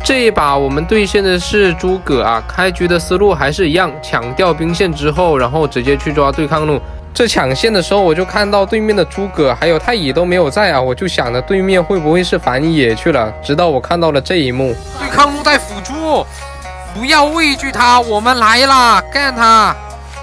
这一把我们对线的是诸葛啊，开局的思路还是一样，抢掉兵线之后，然后直接去抓对抗路。这抢线的时候，我就看到对面的诸葛还有太乙都没有在啊，我就想着对面会不会是反野去了，直到我看到了这一幕。 对抗路带辅助，不要畏惧他，我们来啦，干他！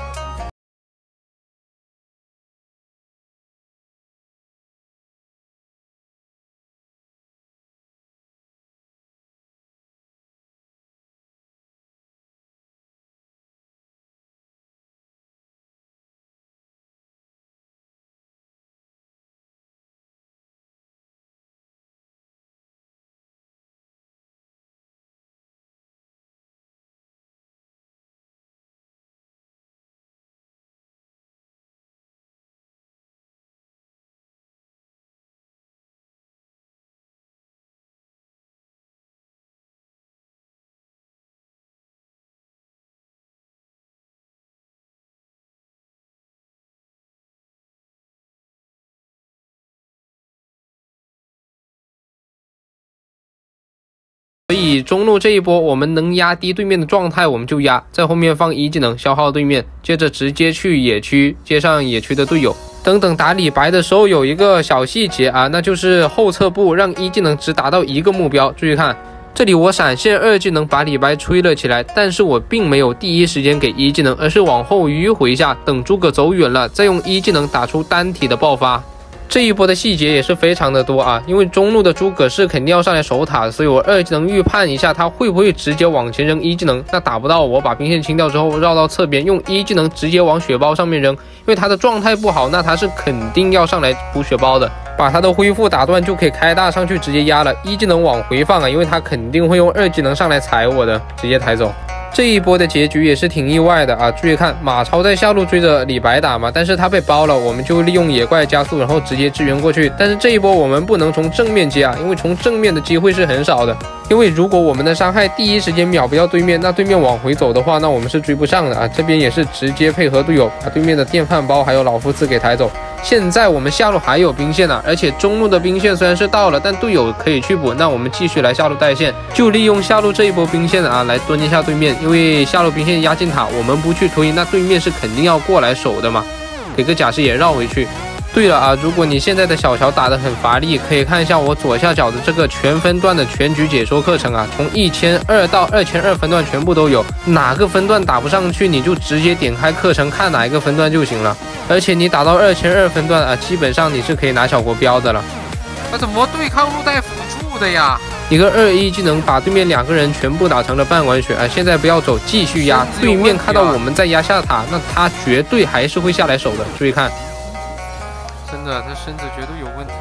所以中路这一波，我们能压低对面的状态，我们就压，在后面放一技能消耗对面，接着直接去野区接上野区的队友。等打李白的时候，有一个小细节啊，那就是后撤步让一技能只打到一个目标。注意看，这里我闪现二技能把李白吹了起来，但是我并没有第一时间给一技能，而是往后迂回一下，等诸葛走远了，再用一技能打出单体的爆发。这一波的细节也是非常的多啊，因为中路的诸葛是肯定要上来守塔，所以我二技能预判一下他会不会直接往前扔一技能，那打不到我把兵线清掉之后绕到侧边用一技能直接往血包上面扔，因为他的状态不好，那他是肯定要上来补血包的，把他的恢复打断就可以开大上去直接压了，一技能往回放啊，因为他肯定会用二技能上来踩我的，直接抬走。这一波的结局也是挺意外的啊！注意看，马超在下路追着李白打嘛，但是他被包了，我们就利用野怪加速，然后直接支援过去。但是这一波我们不能从正面接啊，因为从正面的机会是很少的。因为如果我们的伤害第一时间秒不掉对面，那对面往回走的话，那我们是追不上的啊！这边也是直接配合队友把对面的电饭煲还有老夫子给抬走。现在我们下路还有兵线啊，而且中路的兵线虽然是到了，但队友可以去补，那我们继续来下路带线，就利用下路这一波兵线啊来蹲一下对面，因为下路兵线压进塔，我们不去推，那对面是肯定要过来守的嘛，给个假视野绕回去。对了啊，如果你现在的小乔打得很乏力，可以看一下我左下角的这个全分段的全局解说课程啊，从1200到2000分段全部都有，哪个分段打不上去，你就直接点开课程看哪一个分段就行了。而且你打到2000分段啊，基本上你是可以拿小国标的了。 他怎么对抗路带辅助的呀？ 一个2-1技能把对面2个人全部打成了半管血啊！现在不要走，继续压。对面看到我们在压下塔，那他绝对还是会下来守的。注意看。 真的，他身子绝对有问题，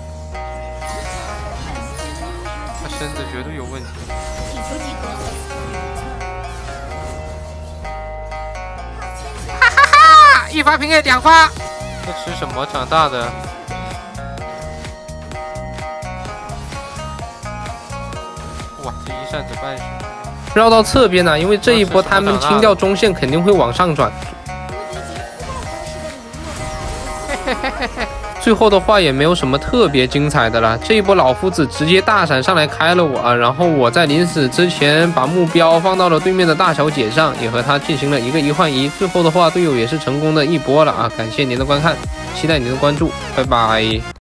他身子绝对有问题。哈哈哈！一发平 A 2发，这吃什么长大的？哇，这一扇子半血。 绕到侧边呢，因为这一波他们清掉中线肯定会往上转。最后的话也没有什么特别精彩的了，这一波老夫子直接大闪上来开了我啊，然后我在临死之前把目标放到了对面的大小姐上，也和他进行了一个1换1，最后的话队友也是成功的一波了啊！感谢您的观看，期待您的关注，拜拜。